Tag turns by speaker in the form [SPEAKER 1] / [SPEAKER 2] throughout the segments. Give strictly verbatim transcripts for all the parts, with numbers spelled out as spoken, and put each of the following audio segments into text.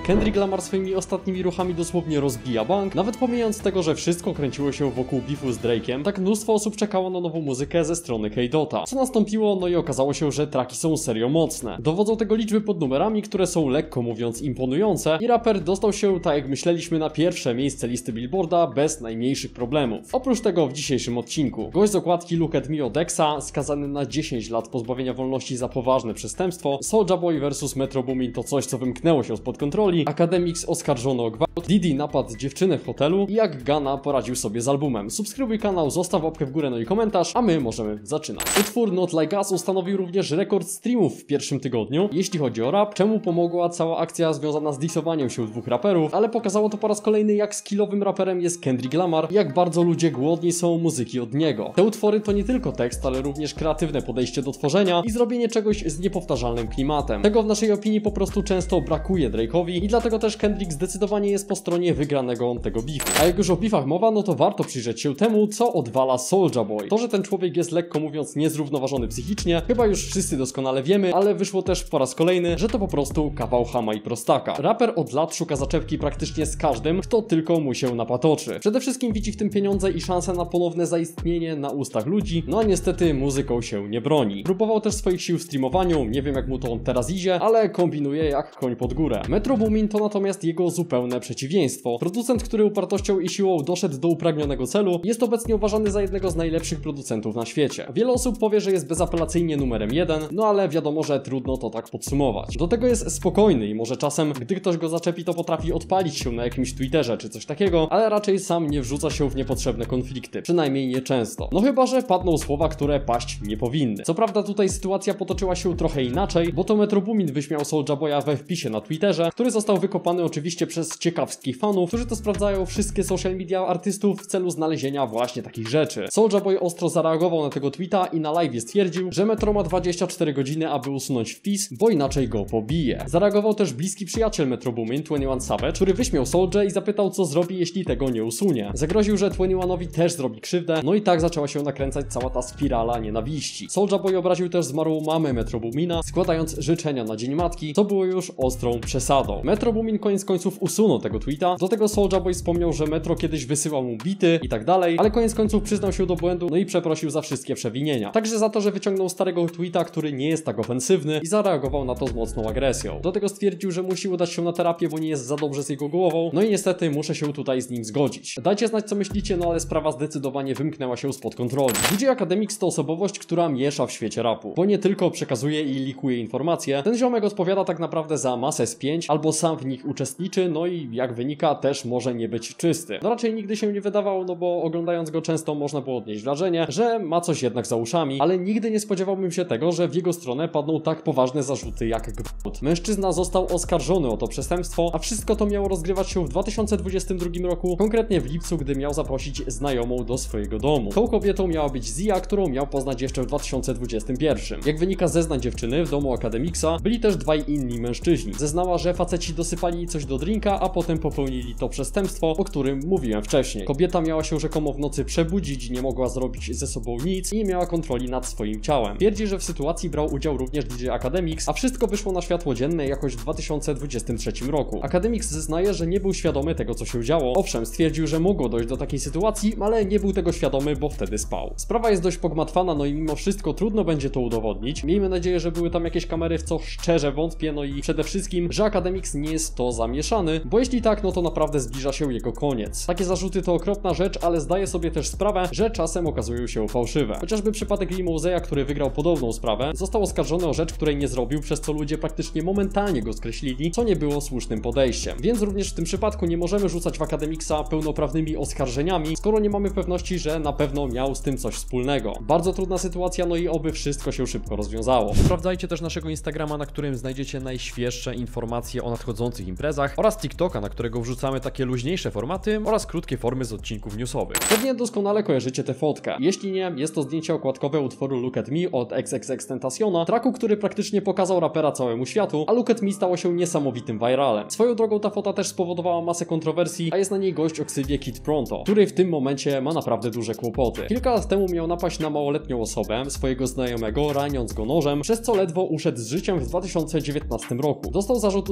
[SPEAKER 1] Kendrick Lamar swoimi ostatnimi ruchami dosłownie rozbija bank. Nawet pomijając tego, że wszystko kręciło się wokół beefu z Drake'em, tak mnóstwo osób czekało na nową muzykę ze strony K-Dota. Co nastąpiło? No i okazało się, że traki są serio mocne. Dowodzą tego liczby pod numerami, które są lekko mówiąc imponujące i raper dostał się, tak jak myśleliśmy, na pierwsze miejsce listy Billboarda bez najmniejszych problemów. Oprócz tego w dzisiejszym odcinku gość z okładki Look at Me od Dexa, skazany na dziesięć lat pozbawienia wolności za poważne przestępstwo, Soulja Boy versus Metro Boomin to coś, co wymknęło się spod kontroli, Akademiks oskarżony o gwałt, Diddy napadł dziewczynę w hotelu i jak Gunna poradził sobie z albumem. Subskrybuj kanał, zostaw łapkę w górę, no i komentarz, a my możemy zaczynać. Utwór Not Like Us ustanowił również rekord streamów w pierwszym tygodniu, jeśli chodzi o rap, czemu pomogła cała akcja związana z dissowaniem się dwóch raperów, ale pokazało to po raz kolejny, jak skillowym raperem jest Kendrick Lamar i jak bardzo ludzie głodni są muzyki od niego. Te utwory to nie tylko tekst, ale również kreatywne podejście do tworzenia i zrobienie czegoś z niepowtarzalnym klimatem. Tego w naszej opinii po prostu często brakuje Drake'owi i dlatego też Kendrick zdecydowanie jest po stronie wygranego tego beefu. A jak już o beefach mowa, no to warto przyjrzeć się temu, co odwala Soulja Boy. To, że ten człowiek jest lekko mówiąc niezrównoważony psychicznie, chyba już wszyscy doskonale wiemy, ale wyszło też po raz kolejny, że to po prostu kawał chama i prostaka. Raper od lat szuka zaczepki praktycznie z każdym, kto tylko mu się napatoczy. Przede wszystkim widzi w tym pieniądze i szansę na ponowne zaistnienie na ustach ludzi, no a niestety muzyką się nie broni. Próbował też swoich sił w streamowaniu, nie wiem jak mu to teraz idzie, ale kombinuje jak koń pod górę. Metro Boomin to natomiast jego zupełne przeciwieństwo. Producent, który upartością i siłą doszedł do upragnionego celu, jest obecnie uważany za jednego z najlepszych producentów na świecie. Wiele osób powie, że jest bezapelacyjnie numerem jeden, no ale wiadomo, że trudno to tak podsumować. Do tego jest spokojny i może czasem, gdy ktoś go zaczepi, to potrafi odpalić się na jakimś Twitterze czy coś takiego, ale raczej sam nie wrzuca się w niepotrzebne konflikty, przynajmniej nie często. No chyba, że padną słowa, które paść nie powinny. Co prawda tutaj sytuacja potoczyła się trochę inaczej, bo to Metro Boomin wyśmiał Soulja Boya we wpisie na Twitterze, który został wykopany oczywiście przez ciekawskich fanów, którzy to sprawdzają wszystkie social media artystów w celu znalezienia właśnie takich rzeczy. Soulja Boy ostro zareagował na tego tweeta i na live stwierdził, że Metro ma dwadzieścia cztery godziny, aby usunąć wpis, bo inaczej go pobije. Zareagował też bliski przyjaciel Metro Boomin, dwadzieścia jeden Savage, który wyśmiał Soulja i zapytał, co zrobi, jeśli tego nie usunie. Zagroził, że dwadzieścia jeden też zrobi krzywdę, no i tak zaczęła się nakręcać cała ta spirala nienawiści. Soulja Boy obraził też zmarłą mamę Metro Boomina, składając życzenia na Dzień Matki, co było już ostrą przesadą. Metro Boomin koniec końców usunął tego tweeta, do tego Soulja Boy wspomniał, że Metro kiedyś wysyłał mu bity i tak dalej, ale koniec końców przyznał się do błędu, no i przeprosił za wszystkie przewinienia. Także za to, że wyciągnął starego tweeta, który nie jest tak ofensywny i zareagował na to z mocną agresją. Do tego stwierdził, że musi udać się na terapię, bo nie jest za dobrze z jego głową, no i niestety muszę się tutaj z nim zgodzić. Dajcie znać, co myślicie, no ale sprawa zdecydowanie wymknęła się spod kontroli. D J Akademiks to osobowość, która miesza w świecie rapu, bo nie tylko przekazuje i likuje informacje, ten ziomek odpowiada tak naprawdę za masę S pięć, albo sam w nich uczestniczy, no i jak wynika też może nie być czysty. No raczej nigdy się nie wydawało, no bo oglądając go często można było odnieść wrażenie, że ma coś jednak za uszami, ale nigdy nie spodziewałbym się tego, że w jego stronę padną tak poważne zarzuty jak gwałt. Mężczyzna został oskarżony o to przestępstwo, a wszystko to miało rozgrywać się w dwa tysiące dwudziestym drugim roku, konkretnie w lipcu, gdy miał zaprosić znajomą do swojego domu. Tą kobietą miała być Zia, którą miał poznać jeszcze w dwa tysiące dwudziestym pierwszym. Jak wynika z zeznań dziewczyny, w domu Akademiksa byli też dwaj inni mężczyźni. Zeznała, że faceci dosypali jej coś do drinka, a potem popełnili to przestępstwo, o którym mówiłem wcześniej. Kobieta miała się rzekomo w nocy przebudzić, nie mogła zrobić ze sobą nic i nie miała kontroli nad swoim ciałem. Twierdzi, że w sytuacji brał udział również D J Akademiks, a wszystko wyszło na światło dzienne jakoś w dwa tysiące dwudziestym trzecim roku. Akademiks zeznaje, że nie był świadomy tego, co się działo. Owszem, stwierdził, że mogło dojść do takiej sytuacji, ale nie był tego świadomy, bo wtedy spał. Sprawa jest dość pogmatwana, no i mimo wszystko trudno będzie to udowodnić. Miejmy nadzieję, że były tam jakieś kamery, w co szczerze wątpię, no i przede wszystkim, że Akademiks nie jest to zamieszany, bo jeśli tak, no to naprawdę zbliża się jego koniec. Takie zarzuty to okropna rzecz, ale zdaję sobie też sprawę, że czasem okazują się fałszywe. Chociażby przypadek Lil Moseya, który wygrał podobną sprawę, został oskarżony o rzecz, której nie zrobił, przez co ludzie praktycznie momentalnie go skreślili, co nie było słusznym podejściem. Więc również w tym przypadku nie możemy rzucać w Akademiksa pełnoprawnymi oskarżeniami, skoro nie mamy pewności, że na pewno miał z tym coś wspólnego. Bardzo trudna sytuacja, no i oby wszystko się szybko rozwiązało. Sprawdzajcie też naszego Instagrama, na którym znajdziecie najświeższe informacje o nadchodzących imprezach, oraz TikToka, na którego wrzucamy takie luźniejsze formaty oraz krótkie formy z odcinków newsowych. Pewnie doskonale kojarzycie tę fotkę. Jeśli nie, jest to zdjęcie okładkowe utworu Look at Me od X X X Tentaciona, traku, który praktycznie pokazał rapera całemu światu, a Look at Me stało się niesamowitym viralem. Swoją drogą ta fota też spowodowała masę kontrowersji, a jest na niej gość o ksywie Kid Pronto, który w tym momencie ma naprawdę duże kłopoty. Kilka lat temu miał napaść na małoletnią osobę, swojego znajomego, raniąc go nożem, przez co ledwo uszedł z życiem w dwa tysiące dziewiętnastym roku. Dostał zarzut usiłowania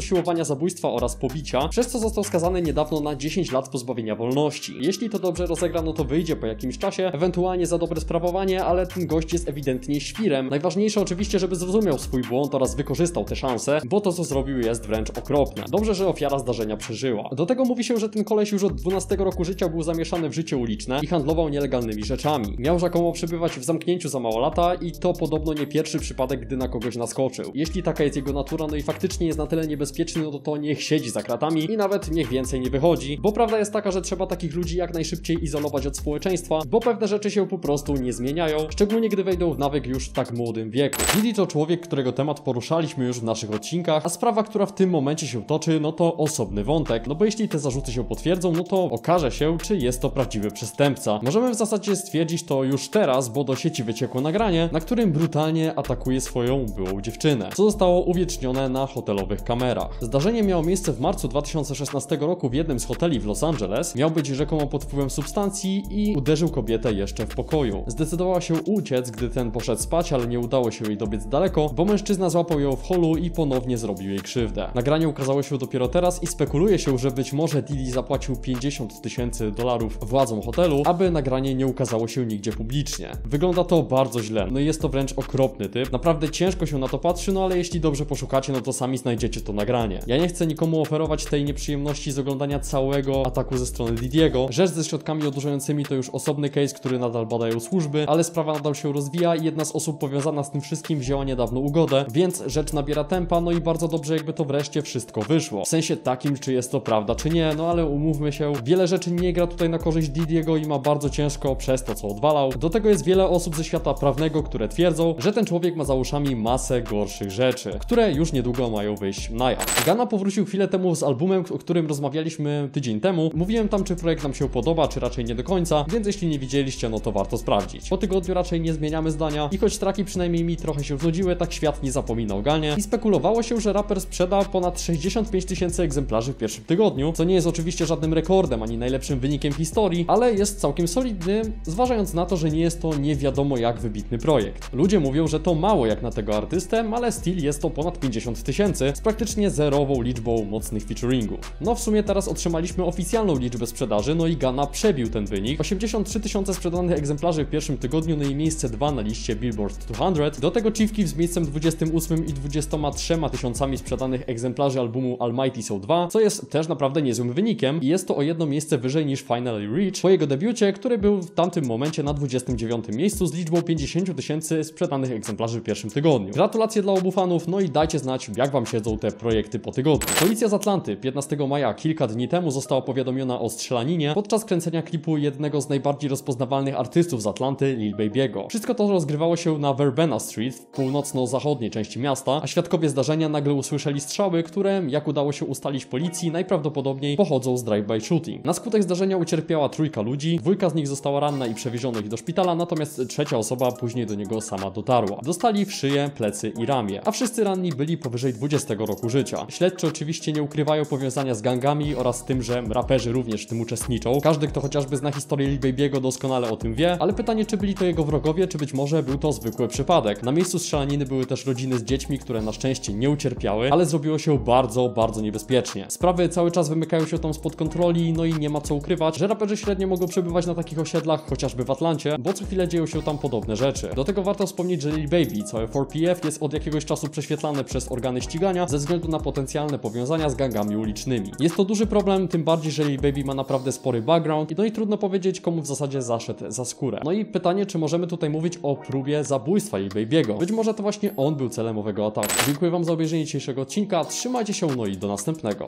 [SPEAKER 1] zabójstwa oraz pobicia, przez co został skazany niedawno na dziesięć lat pozbawienia wolności. Jeśli to dobrze rozegra, no to wyjdzie po jakimś czasie, ewentualnie za dobre sprawowanie, ale ten gość jest ewidentnie świrem. Najważniejsze oczywiście, żeby zrozumiał swój błąd oraz wykorzystał tę szansę, bo to co zrobił jest wręcz okropne. Dobrze, że ofiara zdarzenia przeżyła. Do tego mówi się, że ten koleś już od dwunastego roku życia był zamieszany w życie uliczne i handlował nielegalnymi rzeczami. Miał rzekomo przebywać w zamknięciu za mało lata i to podobno nie pierwszy przypadek, gdy na kogoś naskoczył. Jeśli taka jest jego natura, no i faktycznie jest na tyle niebezpieczny, no to to niech siedzi za kratami i nawet niech więcej nie wychodzi, bo prawda jest taka, że trzeba takich ludzi jak najszybciej izolować od społeczeństwa, bo pewne rzeczy się po prostu nie zmieniają, szczególnie gdy wejdą w nawyk już w tak młodym wieku. Diddy to człowiek, którego temat poruszaliśmy już w naszych odcinkach, a sprawa, która w tym momencie się toczy, no to osobny wątek, no bo jeśli te zarzuty się potwierdzą, no to okaże się, czy jest to prawdziwy przestępca. Możemy w zasadzie stwierdzić to już teraz, bo do sieci wyciekło nagranie, na którym brutalnie atakuje swoją byłą dziewczynę, co zostało uwiecznione na hotelowych kamerach. Zdarzenie miało miejsce w marcu dwa tysiące szesnastego roku w jednym z hoteli w Los Angeles. Miał być rzekomo pod wpływem substancji i uderzył kobietę jeszcze w pokoju. Zdecydowała się uciec, gdy ten poszedł spać, ale nie udało się jej dobiec daleko, bo mężczyzna złapał ją w holu i ponownie zrobił jej krzywdę. Nagranie ukazało się dopiero teraz i spekuluje się, że być może Diddy zapłacił pięćdziesiąt tysięcy dolarów władzom hotelu, aby nagranie nie ukazało się nigdzie publicznie. Wygląda to bardzo źle, no i jest to wręcz okropny typ. Naprawdę ciężko się na to patrzy, no ale jeśli dobrze poszukacie, no to sami znajdziecie to nagranie. Ja nie chcę nikomu oferować tej nieprzyjemności z oglądania całego ataku ze strony Diddy'ego. Rzecz ze środkami odurzającymi to już osobny case, który nadal badają służby, ale sprawa nadal się rozwija i jedna z osób powiązana z tym wszystkim wzięła niedawno ugodę, więc rzecz nabiera tempa, no i bardzo dobrze jakby to wreszcie wszystko wyszło. W sensie takim, czy jest to prawda, czy nie, no ale umówmy się, wiele rzeczy nie gra tutaj na korzyść Diddy'ego i ma bardzo ciężko przez to, co odwalał. Do tego jest wiele osób ze świata prawnego, które twierdzą, że ten człowiek ma za uszami masę gorszych rzeczy, które już niedługo mają wyjść na jaw. Gunna powrócił chwilę temu z albumem, o którym rozmawialiśmy tydzień temu. Mówiłem tam, czy projekt nam się podoba, czy raczej nie do końca, więc jeśli nie widzieliście, no to warto sprawdzić. Po tygodniu raczej nie zmieniamy zdania i choć traki przynajmniej mi trochę się znudziły, tak świat nie zapomina o Gunnie i spekulowało się, że raper sprzeda ponad sześćdziesiąt pięć tysięcy egzemplarzy w pierwszym tygodniu, co nie jest oczywiście żadnym rekordem ani najlepszym wynikiem w historii, ale jest całkiem solidny, zważając na to, że nie jest to nie wiadomo jak wybitny projekt. Ludzie mówią, że to mało jak na tego artystę, ale still jest to ponad pięćdziesiąt tysięcy z praktycznie zerową liczbą mocnych featuringów. No w sumie teraz otrzymaliśmy oficjalną liczbę sprzedaży, no i Gunna przebił ten wynik. osiemdziesiąt trzy tysiące sprzedanych egzemplarzy w pierwszym tygodniu, no i miejsce dwa na liście Billboard dwieście. Do tego Chief Keef z miejscem dwudziestym ósmym i dwudziestoma trzema tysiącami sprzedanych egzemplarzy albumu Almighty są dwa, co jest też naprawdę niezłym wynikiem i jest to o jedno miejsce wyżej niż Finally Reach po jego debiucie, który był w tamtym momencie na dwudziestym dziewiątym miejscu z liczbą pięćdziesiąt tysięcy sprzedanych egzemplarzy w pierwszym tygodniu. Gratulacje dla obu fanów, no i dajcie znać, jak wam siedzą te projekty po tygodniu. Policja z Atlanty piętnastego maja, kilka dni temu, została powiadomiona o strzelaninie podczas kręcenia klipu jednego z najbardziej rozpoznawalnych artystów z Atlanty, Lil Baby'ego. Wszystko to rozgrywało się na Verbena Street w północno-zachodniej części miasta, a świadkowie zdarzenia nagle usłyszeli strzały, które, jak udało się ustalić policji, najprawdopodobniej pochodzą z drive-by shooting. Na skutek zdarzenia ucierpiała trójka ludzi, dwójka z nich została ranna i przewieziono ich do szpitala, natomiast trzecia osoba później do niego sama dotarła. Dostali w szyję, plecy i ramię, a wszyscy ranni byli powyżej dwudziestego roku życia. Śledczy oczywiście nie ukrywają powiązania z gangami oraz tym, że raperzy również w tym uczestniczą. Każdy, kto chociażby zna historię Lil Baby'ego, doskonale o tym wie, ale pytanie, czy byli to jego wrogowie, czy być może był to zwykły przypadek. Na miejscu strzelaniny były też rodziny z dziećmi, które na szczęście nie ucierpiały, ale zrobiło się bardzo, bardzo niebezpiecznie. Sprawy cały czas wymykają się tam spod kontroli, no i nie ma co ukrywać, że raperzy średnio mogą przebywać na takich osiedlach, chociażby w Atlancie, bo co chwilę dzieją się tam podobne rzeczy. Do tego warto wspomnieć, że Lil Baby, całe cztery P F, jest od jakiegoś czasu prześwietlane przez organy ścigania ze względu na potencjalne powiązania z gangami ulicznymi. Jest to duży problem, tym bardziej, że Lil Baby ma naprawdę spory background, no i trudno powiedzieć, komu w zasadzie zaszedł za skórę. No i pytanie, czy możemy tutaj mówić o próbie zabójstwa Lil Baby'ego. Być może to właśnie on był celem owego ataku. Dziękuję wam za obejrzenie dzisiejszego odcinka, trzymajcie się, no i do następnego.